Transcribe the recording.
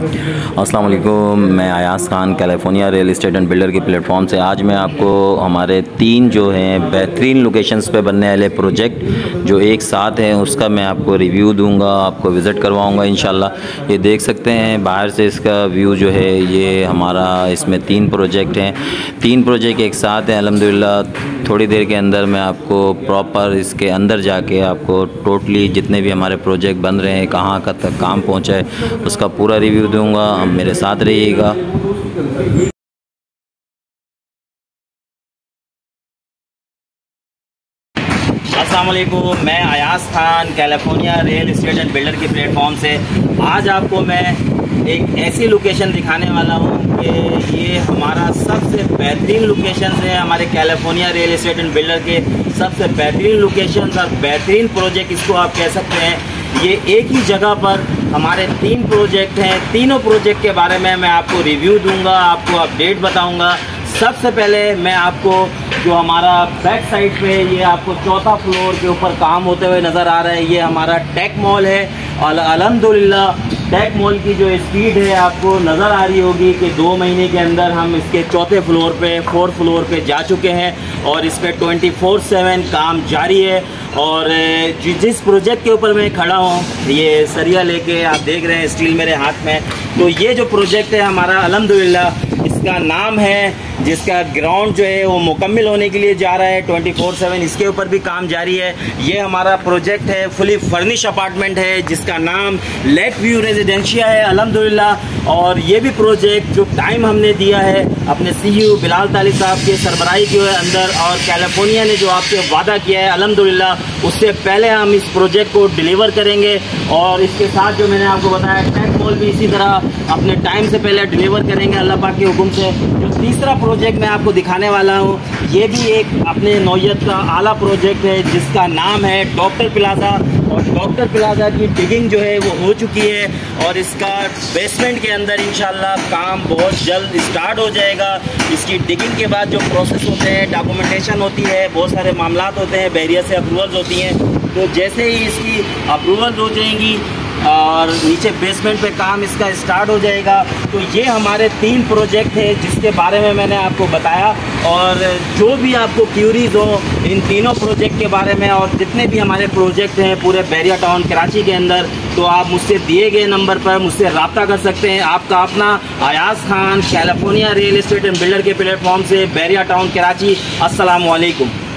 अस्सलाम वालेकुम, मैं Ayaz Khan California real estate and builder के प्लेटफॉर्म से आज मैं आपको हमारे 3 जो हैं बेहतरीन लोकेशंस पे बनने वाले प्रोजेक्ट जो एक साथ हैं उसका मैं आपको रिव्यू दूंगा, आपको विज़िट करवाऊंगा इंशाल्लाह। ये देख सकते हैं बाहर से इसका व्यू जो है, ये हमारा इसमें 3 प्रोजेक्ट हैं, 3 प्रोजेक्ट एक साथ हैं अल्हम्दुलिल्लाह। थोड़ी देर के अंदर मैं आपको प्रॉपर इसके अंदर जाके आपको टोटली जितने भी हमारे प्रोजेक्ट बन रहे हैं, कहाँ तक काम पहुँचा है, उसका पूरा रिव्यू दूंगा। आप मेरे साथ रहिएगा। अस्सलाम वालेकुम, मैं Ayaz Khan California real estate and builder के प्लेटफॉर्म से आज आपको मैं एक ऐसी लोकेशन दिखाने वाला हूँ कि ये हमारा सबसे बेहतरीन लोकेशन है। हमारे California real estate and builder के सबसे बेहतरीन लोकेशन और बेहतरीन प्रोजेक्ट इसको आप कह सकते हैं। ये एक ही जगह पर हमारे 3 प्रोजेक्ट हैं। तीनों प्रोजेक्ट के बारे में मैं आपको रिव्यू दूंगा, आपको अपडेट बताऊंगा। सबसे पहले मैं आपको जो हमारा बैक साइड पे ये आपको 4था फ्लोर के ऊपर काम होते हुए नज़र आ रहा है, ये हमारा टेक मॉल है। और अल्हम्दुलिल्लाह टेक मॉल की जो स्पीड है आपको नज़र आ रही होगी कि 2 महीने के अंदर हम इसके 4थे फ्लोर पे 4th फ्लोर पे जा चुके हैं और इस पर 24/7 काम जारी है। और जिस प्रोजेक्ट के ऊपर मैं खड़ा हूँ, ये सरिया लेके आप देख रहे हैं स्टील मेरे हाथ में, तो ये जो प्रोजेक्ट है हमारा अल्हम्दुलिल्लाह इसका नाम है, जिसका ग्राउंड जो है वो मुकम्मल होने के लिए जा रहा है 24/7, इसके ऊपर भी काम जारी है। ये हमारा प्रोजेक्ट है, फुली फर्निश अपार्टमेंट है जिसका नाम लेक व्यू रेजिडेंशिया है अल्हम्दुलिल्लाह। और ये भी प्रोजेक्ट जो टाइम हमने दिया है अपने CEO बिलाल तालिब साहब के सरबराही के अंदर और कैलिफोर्निया ने जो आपसे वादा किया है अल्हम्दुलिल्लाह उससे पहले हम इस प्रोजेक्ट को डिलीवर करेंगे। और इसके साथ जो मैंने आपको बताया टेक मॉल भी इसी तरह अपने टाइम से पहले डिलीवर करेंगे अल्लाह पाक के हुक्म से। जो तीसरा प्रोजेक्ट मैं आपको दिखाने वाला हूँ, ये भी एक अपने नौयत का आला प्रोजेक्ट है जिसका नाम है डॉक्टर प्लाजा। और डॉक्टर प्लाजा की डिगिंग जो है वो हो चुकी है और इसका बेसमेंट के अंदर इंशाल्लाह काम बहुत जल्द स्टार्ट हो जाएगा। इसकी डिगिंग के बाद जो प्रोसेस होते हैं, डॉक्यूमेंटेशन होती है, बहुत सारे मामलात होते हैं, बैरियर से अप्रूवल्स होती हैं, तो जैसे ही इसकी अप्रूवल्स हो जाएंगी और नीचे बेसमेंट पे काम इसका स्टार्ट हो जाएगा। तो ये हमारे 3 प्रोजेक्ट हैं जिसके बारे में मैंने आपको बताया। और जो भी आपको क्यूरीज हो इन तीनों प्रोजेक्ट के बारे में और जितने भी हमारे प्रोजेक्ट हैं पूरे बैरिया टाउन कराची के अंदर, तो आप मुझसे दिए गए नंबर पर मुझसे रब्ता कर सकते हैं। आपका अपना Ayaz Khan California real estate and builder के प्लेटफॉर्म से बैरिया टाउन कराची। अस्सलाम वालेकुम।